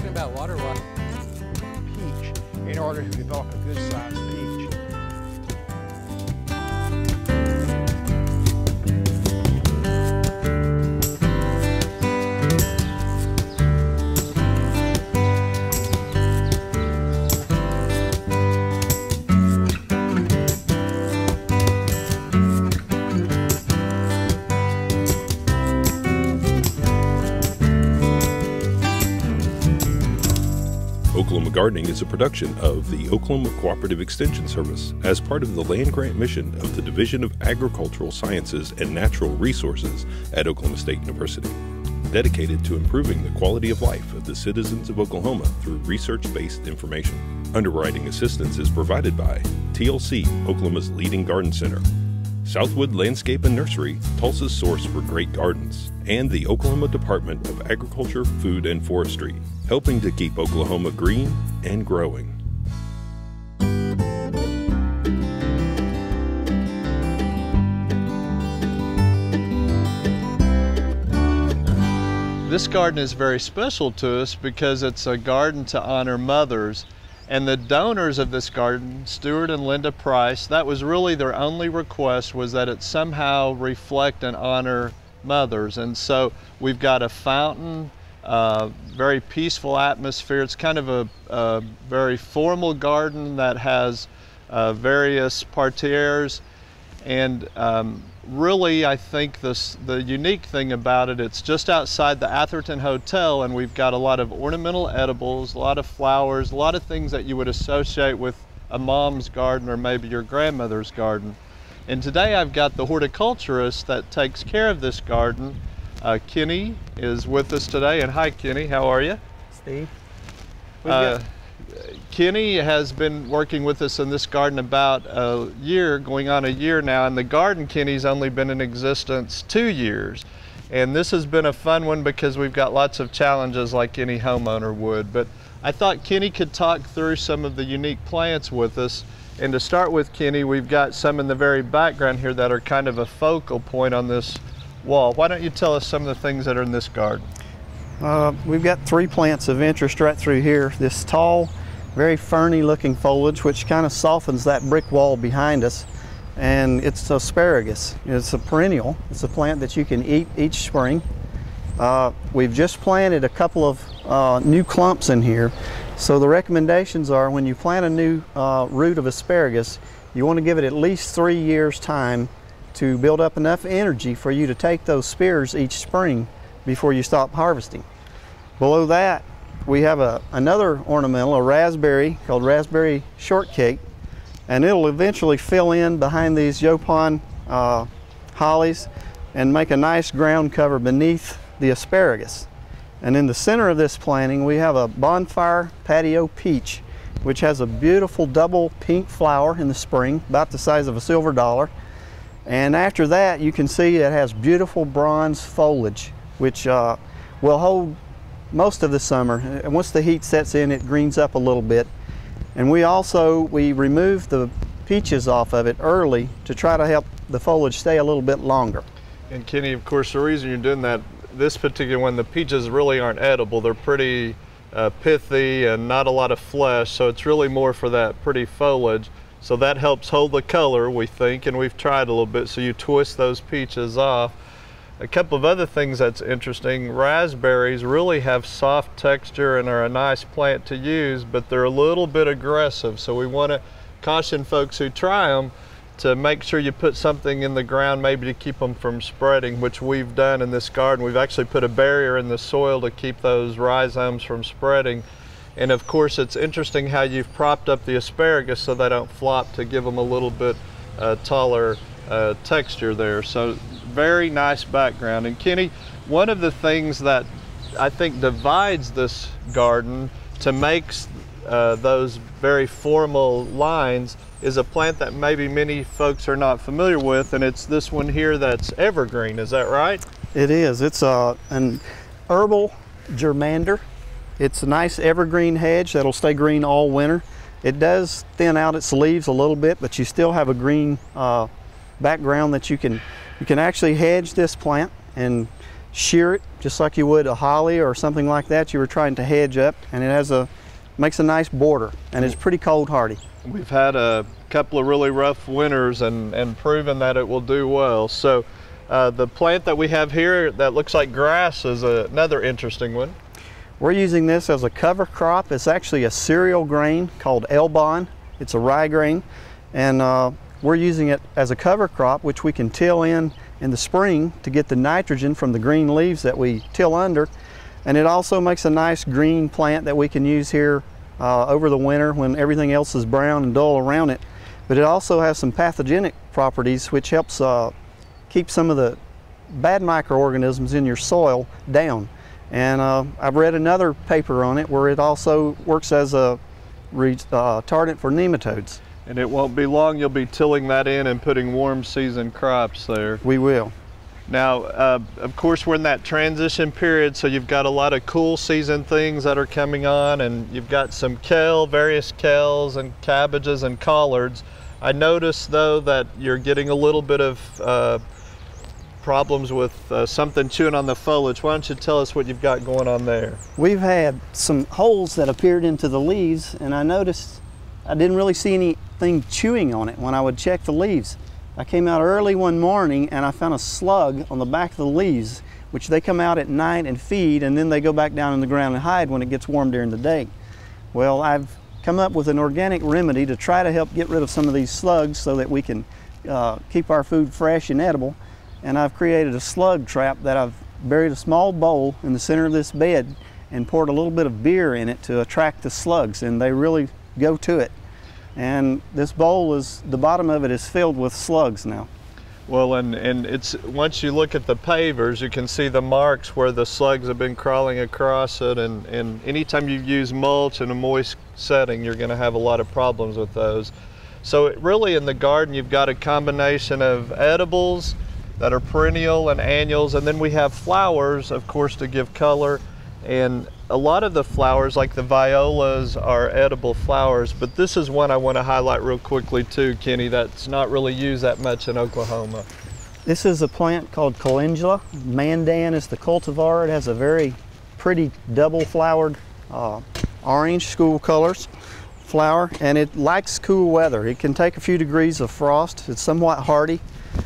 talking about Waterwise. Peach in order to develop a good sized peach. Oklahoma Gardening is a production of the Oklahoma Cooperative Extension Service as part of the land grant mission of the Division of Agricultural Sciences and Natural Resources at Oklahoma State University, dedicated to improving the quality of life of the citizens of Oklahoma through research-based information. Underwriting assistance is provided by TLC, Oklahoma's leading garden center, Southwood Landscape and Nursery, Tulsa's source for great gardens, and the Oklahoma Department of Agriculture, Food, and Forestry, helping to keep Oklahoma green and growing. This garden is very special to us because it's a garden to honor mothers. And the donors of this garden, Stuart and Linda Price, that was really their only request, was that it somehow reflect and honor mothers. And so we've got a fountain, very peaceful atmosphere. It's kind of a very formal garden that has various parterres. And really, I think the unique thing about it, it's just outside the Atherton Hotel, and we've got a lot of ornamental edibles, a lot of flowers, a lot of things that you would associate with a mom's garden or maybe your grandmother's garden. And today I've got the horticulturist that takes care of this garden. Kenny is with us today, and hi Kenny, how are you? Steve. Kenny has been working with us in this garden about a year, going on a year now, and the garden, Kenny's only been in existence 2 years. And this has been a fun one because we've got lots of challenges like any homeowner would. But I thought Kenny could talk through some of the unique plants with us. And to start with, Kenny, we've got some in the very background here that are kind of a focal point on this wall. Why don't you tell us some of the things that are in this garden? We've got 3 plants of interest right through here. This tall, very ferny looking foliage, which kind of softens that brick wall behind us. And it's asparagus. It's a perennial. It's a plant that you can eat each spring. We've just planted a couple of new clumps in here. So the recommendations are, when you plant a new root of asparagus, you want to give it at least 3 years time to build up enough energy for you to take those spears each spring before you stop harvesting. Below that, we have another ornamental, a raspberry called Raspberry Shortcake, and it'll eventually fill in behind these Yopon hollies and make a nice ground cover beneath the asparagus. And in the center of this planting, we have a bonfire patio peach, which has a beautiful double pink flower in the spring, about the size of a silver dollar. And after that, you can see it has beautiful bronze foliage, which will hold most of the summer. And once the heat sets in, it greens up a little bit. And we remove the peaches off of it early to try to help the foliage stay a little bit longer. And Kenny, of course, the reason you're doing that, this particular one, the peaches really aren't edible. They're pretty pithy and not a lot of flesh, so it's really more for that pretty foliage. So that helps hold the color, we think, and we've tried a little bit. So you twist those peaches off. A couple of other things that's interesting, raspberries really have soft texture and are a nice plant to use, but they're a little bit aggressive. So we want to caution folks who try them to make sure you put something in the ground maybe to keep them from spreading, which we've done in this garden. We've actually put a barrier in the soil to keep those rhizomes from spreading. And of course, it's interesting how you've propped up the asparagus so they don't flop, to give them a little bit taller texture there. So very nice background. And Kenny, one of the things that I think divides this garden to make those very formal lines is a plant that maybe many folks are not familiar with, and it's this one here that's evergreen. Is that right? It is. It's an herbal germander. It's a nice evergreen hedge that'll stay green all winter. It does thin out its leaves a little bit, but you still have a green background that you can actually hedge this plant and shear it just like you would a holly or something like that. You were trying to hedge up, and it makes a nice border, and it's pretty cold hardy. We've had a couple of really rough winters and proven that it will do well. So the plant that we have here that looks like grass is another interesting one. We're using this as a cover crop. It's actually a cereal grain called Elbon. It's a rye grain, and we're using it as a cover crop, which we can till in the spring to get the nitrogen from the green leaves that we till under. And it also makes a nice green plant that we can use here over the winter when everything else is brown and dull around it. But it also has some pathogenic properties which helps keep some of the bad microorganisms in your soil down. And I've read another paper on it where it also works as a retardant for nematodes. And it won't be long you'll be tilling that in and putting warm season crops there. We will. Now, of course, we're in that transition period, so you've got a lot of cool season things that are coming on, and you've got some kale, various kales and cabbages and collards. I noticed, though, that you're getting a little bit of problems with something chewing on the foliage. Why don't you tell us what you've got going on there? We've had some holes that appeared into the leaves, and I noticed I didn't really see anything chewing on it when I would check the leaves. I came out early one morning and I found a slug on the back of the leaves, which they come out at night and feed, and then they go back down in the ground and hide when it gets warm during the day. Well, I've come up with an organic remedy to try to help get rid of some of these slugs so that we can keep our food fresh and edible. And I've created a slug trap that I've buried a small bowl in the center of this bed and poured a little bit of beer in it to attract the slugs, and they really go to it. And this bowl the bottom of it is filled with slugs now. Well, and it's, once you look at the pavers, you can see the marks where the slugs have been crawling across it, and anytime you use mulch in a moist setting, you're going to have a lot of problems with those. So really in the garden, you've got a combination of edibles that are perennial and annuals, and then we have flowers, of course, to give color. And a lot of the flowers, like the violas, are edible flowers, but this is one I want to highlight real quickly too, Kenny, that's not really used that much in Oklahoma. This is a plant called calendula. Mandan is the cultivar. It has a very pretty double-flowered orange school colors flower, and it likes cool weather. It can take a few degrees of frost. It's somewhat hardy,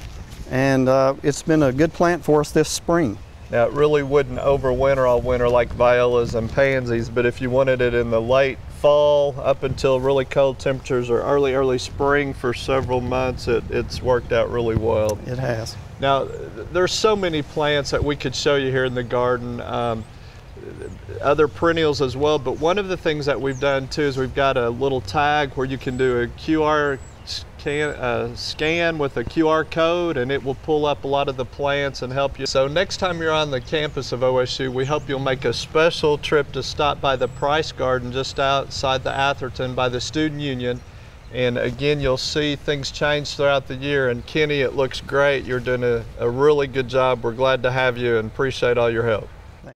and it's been a good plant for us this spring. Now, it really wouldn't overwinter all winter like violas and pansies, but if you wanted it in the late fall up until really cold temperatures or early spring for several months, it's worked out really well. It has. Now, there's so many plants that we could show you here in the garden, other perennials as well, but one of the things that we've done too is we've got a little tag where you can do a QR scan with a QR code, and it will pull up a lot of the plants and help you. So next time you're on the campus of OSU, we hope you'll make a special trip to stop by the Price Garden just outside the Atherton by the Student Union. And again, you'll see things change throughout the year. And Kenny, it looks great. You're doing a really good job. We're glad to have you and appreciate all your help.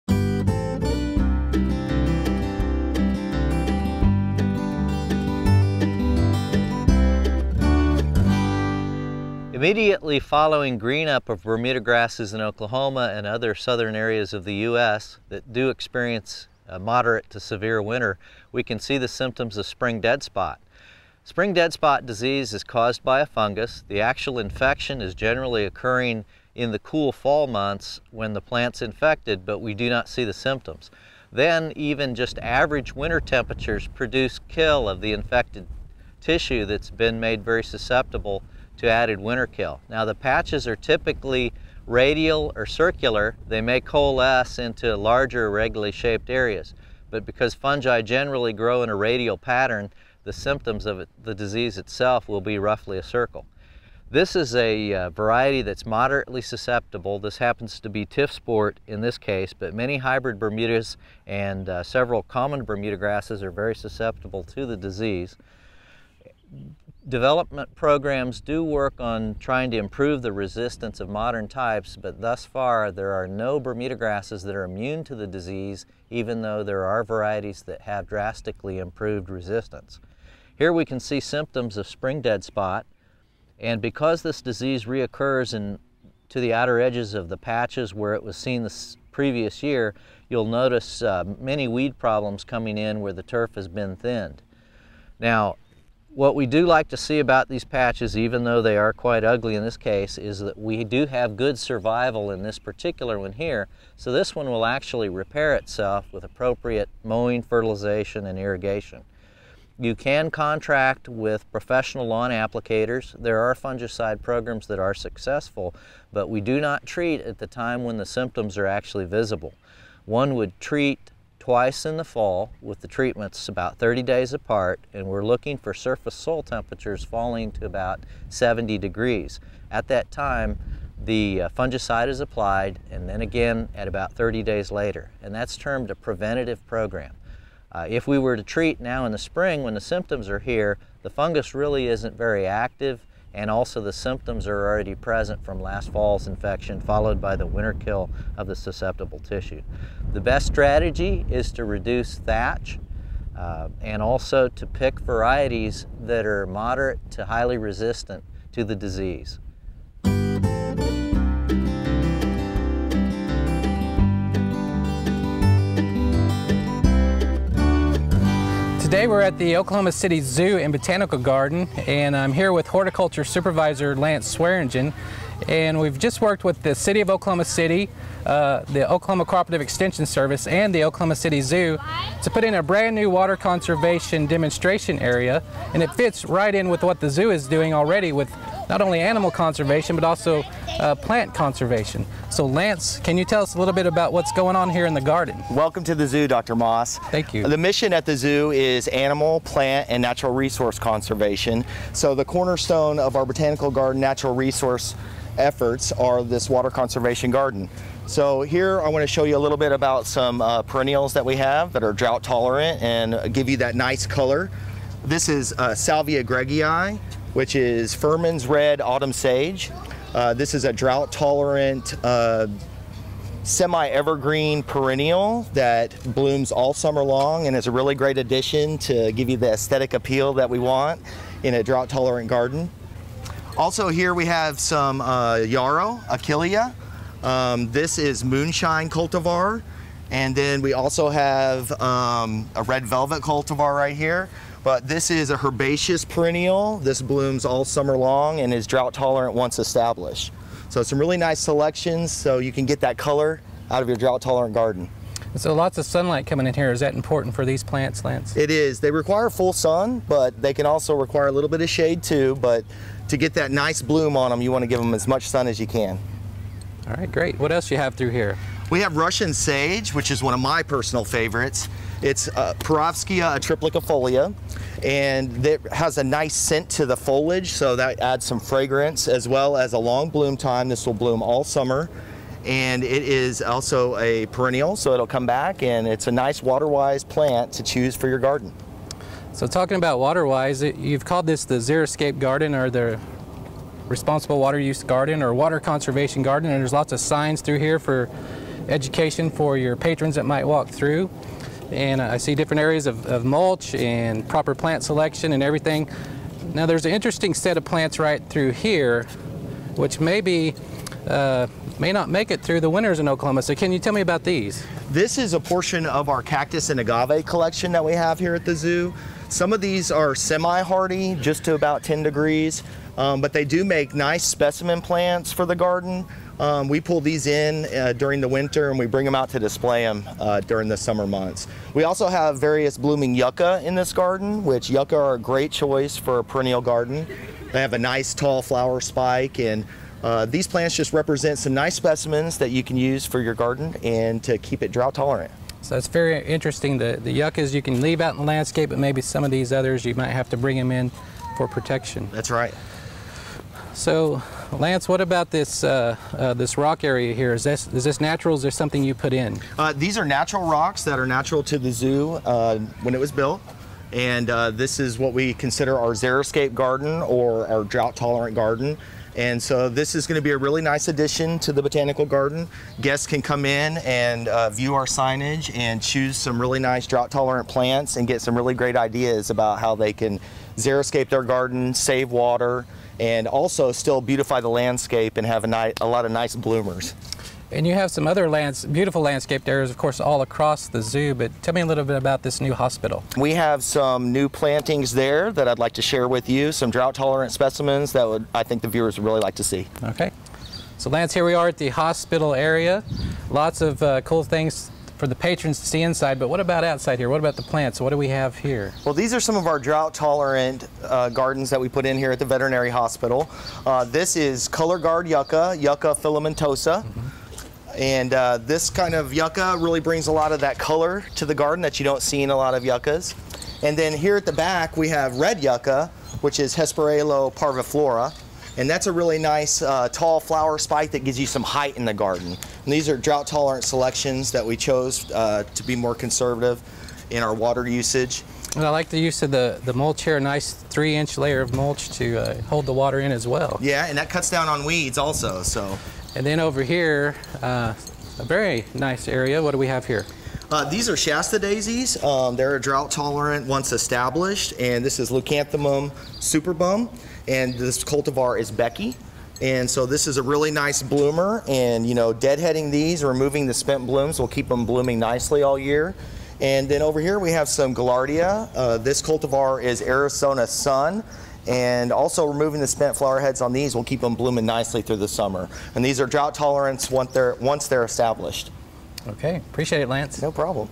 Immediately following green up of Bermuda grasses in Oklahoma and other southern areas of the U.S. that do experience a moderate to severe winter, we can see the symptoms of spring dead spot. Spring dead spot disease is caused by a fungus. The actual infection is generally occurring in the cool fall months when the plant's infected, but we do not see the symptoms. Then even just average winter temperatures produce kill of the infected tissue that's been made very susceptible to added winter kill. Now, the patches are typically radial or circular. They may coalesce into larger irregularly shaped areas, but because fungi generally grow in a radial pattern, the symptoms of the disease itself will be roughly a circle. This is a variety that's moderately susceptible. This happens to be tiff sport in this case, but many hybrid Bermudas and several common Bermuda grasses are very susceptible to the disease. Development programs do work on trying to improve the resistance of modern types, but thus far there are no Bermuda grasses that are immune to the disease, even though there are varieties that have drastically improved resistance. Here we can see symptoms of spring dead spot, and because this disease reoccurs in to the outer edges of the patches where it was seen this previous year, you'll notice many weed problems coming in where the turf has been thinned. Now, what we do like to see about these patches, even though they are quite ugly in this case, is that we do have good survival in this particular one here. So this one will actually repair itself with appropriate mowing, fertilization, and irrigation. You can contract with professional lawn applicators. There are fungicide programs that are successful, but we do not treat at the time when the symptoms are actually visible. One would treat twice in the fall with the treatments about 30 days apart, and we're looking for surface soil temperatures falling to about 70 degrees. At that time, the fungicide is applied, and then again at about 30 days later, and that's termed a preventative program. If we were to treat now in the spring when the symptoms are here, the fungus really isn't very active, and also the symptoms are already present from last fall's infection, followed by the winter kill of the susceptible tissue. The best strategy is to reduce thatch and also to pick varieties that are moderate to highly resistant to the disease. Today we're at the Oklahoma City Zoo and Botanical Garden, and I'm here with Horticulture Supervisor Lance Swearingen, and we've just worked with the City of Oklahoma City, the Oklahoma Cooperative Extension Service, and the Oklahoma City Zoo to put in a brand new water conservation demonstration area, and it fits right in with what the zoo is doing already with not only animal conservation but also plant conservation. So Lance, can you tell us a little bit about what's going on here in the garden? Welcome to the zoo, Dr. Moss. Thank you. The mission at the zoo is animal, plant, and natural resource conservation. So the cornerstone of our botanical garden natural resource efforts are this water conservation garden. So here I want to show you a little bit about some perennials that we have that are drought tolerant and give you that nice color. This is Salvia greggii, which is Furman's red autumn sage. This is a drought tolerant semi-evergreen perennial that blooms all summer long and is a really great addition to give you the aesthetic appeal that we want in a drought tolerant garden. Also here we have some yarrow, Achillea. This is moonshine cultivar, and then we also have a red velvet cultivar right here. But this is a herbaceous perennial. This blooms all summer long and is drought tolerant once established. So some really nice selections so you can get that color out of your drought tolerant garden. So lots of sunlight coming in here. Is that important for these plants, Lance? It is. They require full sun, but they can also require a little bit of shade too. But to get that nice bloom on them, you want to give them as much sun as you can. All right, great. What else do you have through here? We have Russian sage, which is one of my personal favorites. It's Perovskia atriplicofolia, and it has a nice scent to the foliage, so that adds some fragrance as well as a long bloom time. This will bloom all summer, and it is also a perennial, so it'll come back, and it's a nice waterwise plant to choose for your garden. So talking about waterwise, you've called this the xeriscape garden or the responsible water use garden or water conservation garden, and there's lots of signs through here for education for your patrons that might walk through. And I see different areas of mulch and proper plant selection and everything. Now there's an interesting set of plants right through here which may not make it through the winters in Oklahoma. So can you tell me about these? This is a portion of our cactus and agave collection that we have here at the zoo. Some of these are semi-hardy, just to about 10 degrees, but they do make nice specimen plants for the garden. We pull these in during the winter and we bring them out to display them during the summer months. We also have various blooming yucca in this garden, which yucca are a great choice for a perennial garden. They have a nice tall flower spike, and these plants just represent some nice specimens that you can use for your garden and to keep it drought tolerant. So it's very interesting. The yuccas you can leave out in the landscape, but maybe some of these others you might have to bring them in for protection. That's right. So, Lance, what about this this rock area here? Is this natural? Is there something you put in? These are natural rocks that are natural to the zoo when it was built, and this is what we consider our xeriscape garden or our drought-tolerant garden. And so this is going to be a really nice addition to the botanical garden. Guests can come in and view our signage and choose some really nice drought-tolerant plants and get some really great ideas about how they can xeriscape their garden, save water, and also still beautify the landscape and have a lot of nice bloomers. And you have some other beautiful landscaped areas, of course, all across the zoo, but tell me a little bit about this new hospital. We have some new plantings there that I'd like to share with you, some drought-tolerant specimens that I think the viewers would really like to see. Okay. So Lance, here we are at the hospital area. Lots of cool things for the patrons to see inside, but what about outside here? What about the plants? What do we have here? Well, these are some of our drought-tolerant gardens that we put in here at the veterinary hospital. This is color guard yucca, Yucca filamentosa. And this kind of yucca really brings a lot of that color to the garden that you don't see in a lot of yuccas. And then here at the back we have red yucca, which is Hesperalo parviflora. And that's a really nice tall flower spike that gives you some height in the garden. And these are drought tolerant selections that we chose to be more conservative in our water usage. Well, I like the use of the mulch here, a nice 3-inch layer of mulch to hold the water in as well. Yeah, and that cuts down on weeds also. So. And then over here, a very nice area. What do we have here? These are Shasta daisies. They're a drought tolerant once established, and this is Leucanthemum superbum, and this cultivar is Becky. And so this is a really nice bloomer, and you know, deadheading these, removing the spent blooms will keep them blooming nicely all year. And then over here we have some Gaillardia. This cultivar is Arizona Sun. And also removing the spent flower heads on these will keep them blooming nicely through the summer. And these are drought tolerant once they're established. Okay, appreciate it, Lance. No problem.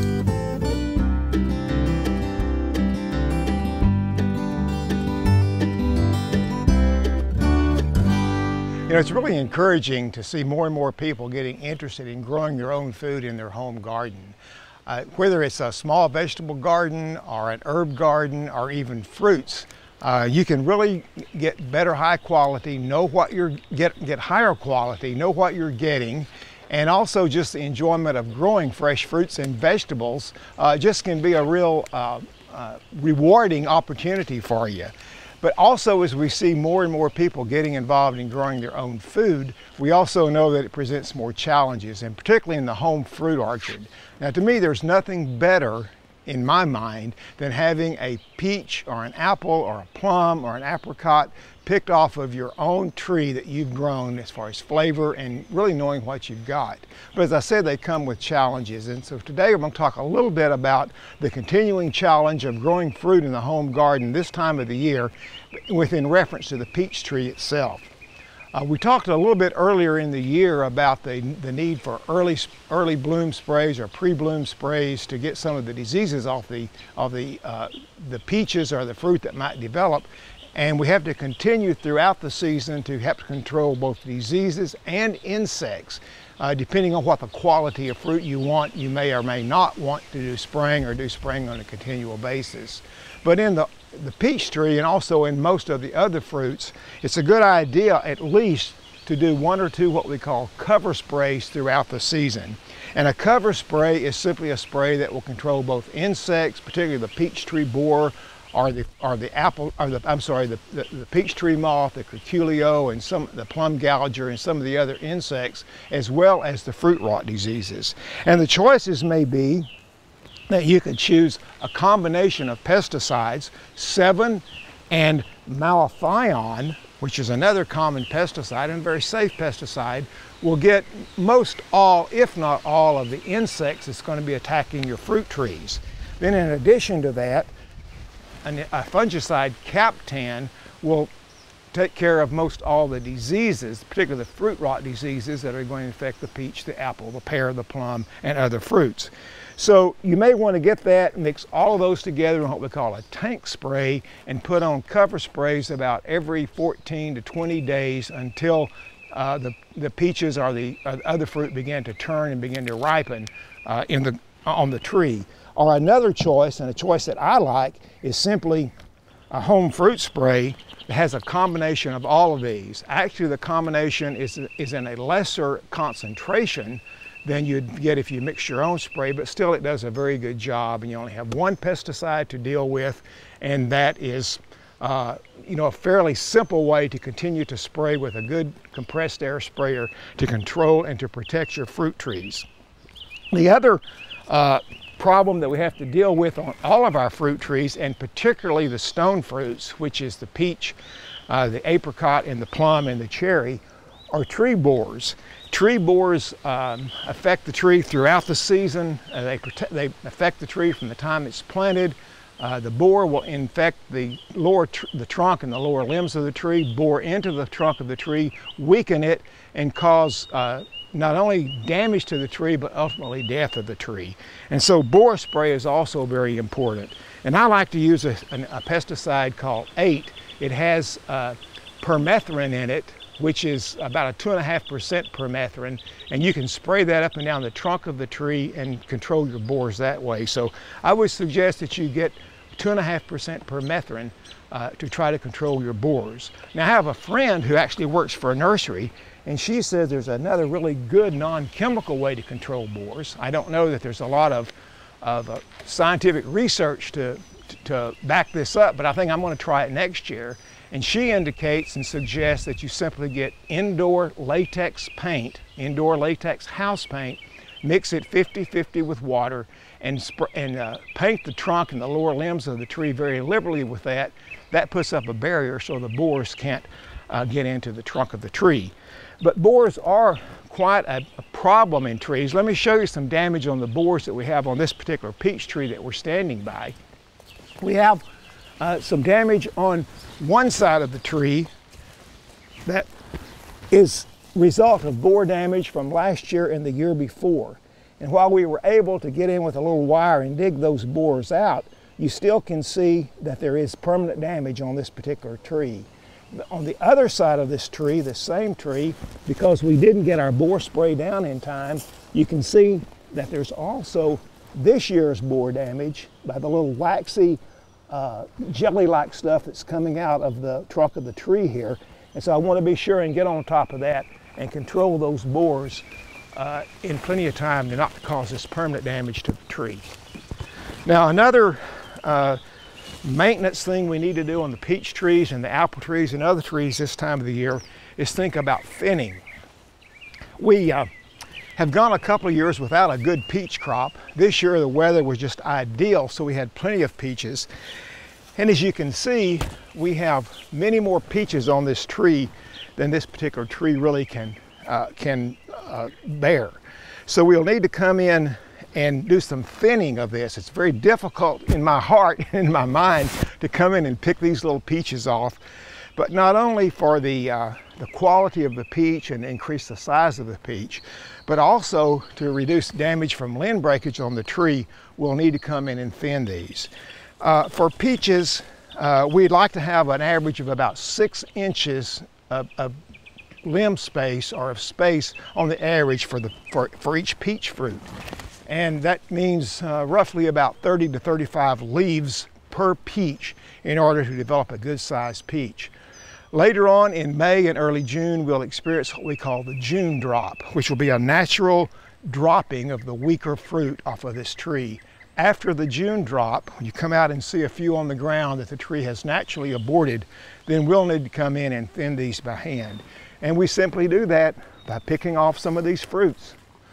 You know, it's really encouraging to see more and more people getting interested in growing their own food in their home garden. Whether it's a small vegetable garden or an herb garden or even fruits, you can really get better high quality, know what you're get higher quality, know what you're getting, and also just the enjoyment of growing fresh fruits and vegetables just can be a real rewarding opportunity for you. But also, as we see more and more people getting involved in growing their own food, we also know that it presents more challenges, and particularly in the home fruit orchard. Now, to me, there's nothing better in my mind than having a peach or an apple or a plum or an apricot picked off of your own tree that you've grown as far as flavor and really knowing what you've got. But as I said, they come with challenges. And so today we're going to talk a little bit about the continuing challenge of growing fruit in the home garden this time of the year within reference to the peach tree itself. We talked a little bit earlier in the year about the need for early bloom sprays or pre-bloom sprays to get some of the diseases off the peaches or the fruit that might develop. And we have to continue throughout the season to help control both diseases and insects. Depending on what the quality of fruit you want, you may or may not want to do spraying or do spraying on a continual basis. But in the peach tree and also in most of the other fruits, it's a good idea at least to do 1 or 2 what we call cover sprays throughout the season. And a cover spray is simply a spray that will control both insects, particularly the peach tree borer, or the peach tree moth, the curculio, and the plum gouger, and some of the other insects, as well as the fruit rot diseases. And the choices may be that you could choose a combination of pesticides, 7 and malathion, which is another common pesticide and a very safe pesticide, will get most all, if not all, of the insects that's going to be attacking your fruit trees. Then in addition to that, a fungicide, Captan, will take care of most all the diseases, particularly the fruit rot diseases that are going to affect the peach, the apple, the pear, the plum, and other fruits. So you may want to get that, mix all of those together in what we call a tank spray, and put on cover sprays about every 14 to 20 days until the peaches or the other fruit begin to turn and begin to ripen on the tree. Or another choice, and a choice that I like, is simply a home fruit spray that has a combination of all of these. Actually, the combination is in a lesser concentration than you'd get if you mix your own spray, but still it does a very good job, and you only have 1 pesticide to deal with, and that is you know, a fairly simple way to continue to spray with a good compressed air sprayer to control and to protect your fruit trees. The other problem that we have to deal with on all of our fruit trees, and particularly the stone fruits, which is the peach, the apricot, and the plum, and the cherry, are tree borers. Tree borers affect the tree throughout the season. They affect the tree from the time it's planted. The borer will infect the trunk and the lower limbs of the tree, bore into the trunk of the tree, weaken it, and cause not only damage to the tree, but ultimately death of the tree. And so borer spray is also very important. And I like to use a pesticide called 8. It has permethrin in it, which is about a 2.5% permethrin, and you can spray that up and down the trunk of the tree and control your borers that way. So I would suggest that you get 2.5% permethrin to try to control your borers. Now, I have a friend who actually works for a nursery, and she says there's another really good non-chemical way to control borers. I don't know that there's a lot of scientific research to back this up, but I think I'm going to try it next year. And she indicates and suggests that you simply get indoor latex paint, indoor latex house paint, mix it 50-50 with water, and paint the trunk and the lower limbs of the tree very liberally with that. That puts up a barrier so the borers can't get into the trunk of the tree. But borers are quite a problem in trees. Let me show you some damage on the borers that we have on this particular peach tree that we're standing by. We have some damage on one side of the tree that is result of borer damage from last year and the year before. And while we were able to get in with a little wire and dig those borers out, you still can see that there is permanent damage on this particular tree. On the other side of this tree, the same tree, because we didn't get our borer spray down in time, you can see that there's also this year's borer damage by the little waxy jelly-like stuff that's coming out of the trunk of the tree here. And so I want to be sure and get on top of that and control those borers in plenty of time to not cause this permanent damage to the tree. Now, another maintenance thing we need to do on the peach trees and the apple trees and other trees this time of the year is think about thinning. We have gone a couple of years without a good peach crop. This year the weather was just ideal, so we had plenty of peaches. And as you can see, we have many more peaches on this tree than this particular tree really can bear. So we'll need to come in and do some thinning of this. It's very difficult in my heart and in my mind to come in and pick these little peaches off, but not only for the quality of the peach and increase the size of the peach, but also to reduce damage from limb breakage on the tree, we'll need to come in and thin these. For peaches, we'd like to have an average of about 6 inches of limb space, or of space on the average for each peach fruit. And that means roughly about 30 to 35 leaves per peach in order to develop a good sized peach. Later on in May and early June, we'll experience what we call the June drop, which will be a natural dropping of the weaker fruit off of this tree. After the June drop, when you come out and see a few on the ground that the tree has naturally aborted, then we'll need to come in and thin these by hand. And we simply do that by picking off some of these fruits.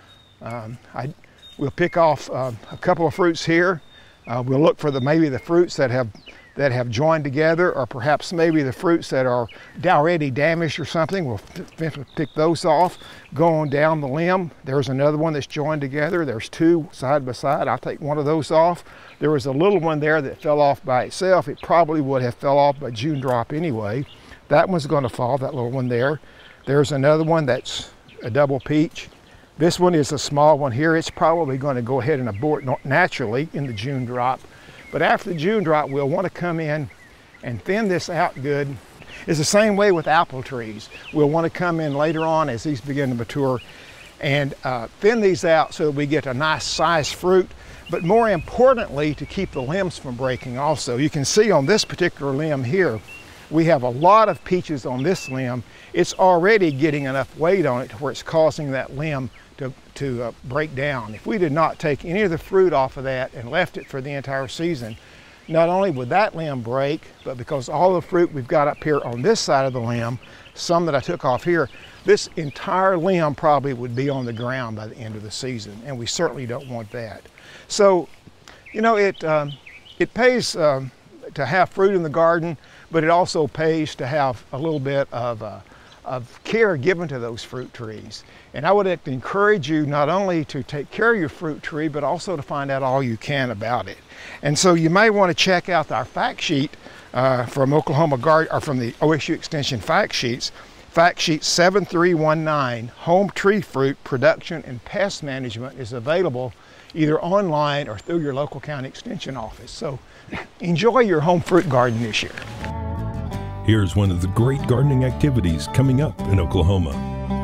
We'll pick off a couple of fruits here. We'll look for maybe the fruits that have joined together, or perhaps maybe the fruits that are already damaged or something. We'll pick those off, go on down the limb. There's another one that's joined together. There's 2 side by side. I'll take one of those off. There was a little one there that fell off by itself. It probably would have fell off by June drop anyway. That one's going to fall, that little one there. There's another one that's a double peach. This one is a small one here. It's probably going to go ahead and abort naturally in the June drop. But after the June drop, we'll want to come in and thin this out good. It's the same way with apple trees. We'll want to come in later on as these begin to mature and thin these out so that we get a nice size fruit, but more importantly, to keep the limbs from breaking also. You can see on this particular limb here, we have a lot of peaches on this limb. It's already getting enough weight on it to where it's causing that limb to break down. If we did not take any of the fruit off of that and left it for the entire season, not only would that limb break, but because all the fruit we've got up here on this side of the limb, some that I took off here, this entire limb probably would be on the ground by the end of the season, and we certainly don't want that. So, you know, it pays to have fruit in the garden, but it also pays to have a little bit of care given to those fruit trees. And I would encourage you not only to take care of your fruit tree, but also to find out all you can about it. And so you may want to check out our fact sheet from Oklahoma Garden, or from the OSU Extension fact sheets. Fact sheet 7319, Home Tree Fruit Production and Pest Management, is available either online or through your local county extension office. So enjoy your home fruit garden this year. Here's one of the great gardening activities coming up in Oklahoma.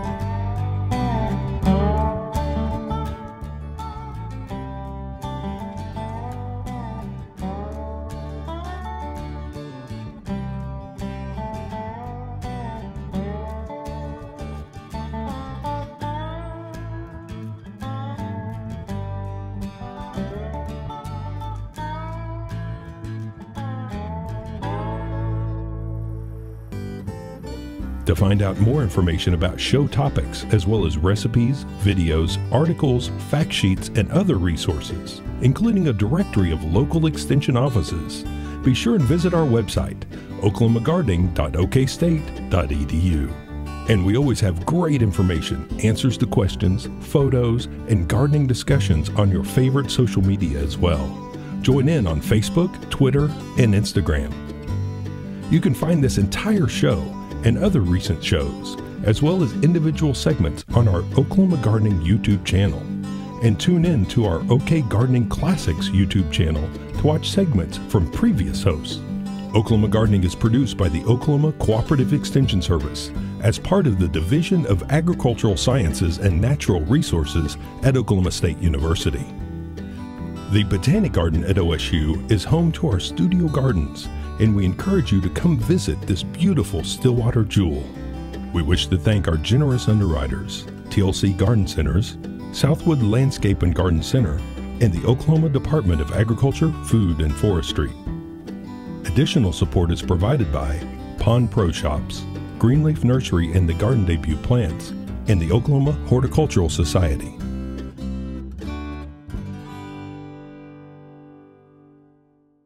To find out more information about show topics, as well as recipes, videos, articles, fact sheets, and other resources, including a directory of local extension offices, be sure and visit our website, oklahomagardening.okstate.edu. And we always have great information, answers to questions, photos, and gardening discussions on your favorite social media as well. Join in on Facebook, Twitter, and Instagram. You can find this entire show and other recent shows, as well as individual segments, on our Oklahoma Gardening YouTube channel. And tune in to our OK Gardening Classics YouTube channel to watch segments from previous hosts. Oklahoma Gardening is produced by the Oklahoma Cooperative Extension Service as part of the Division of Agricultural Sciences and Natural Resources at Oklahoma State University. The Botanic Garden at OSU is home to our studio gardens, and we encourage you to come visit this beautiful Stillwater jewel. We wish to thank our generous underwriters, TLC Garden Centers, Southwood Landscape and Garden Center, and the Oklahoma Department of Agriculture, Food, and Forestry. Additional support is provided by Pond Pro Shops, Greenleaf Nursery and the Garden Debut Plants, and the Oklahoma Horticultural Society.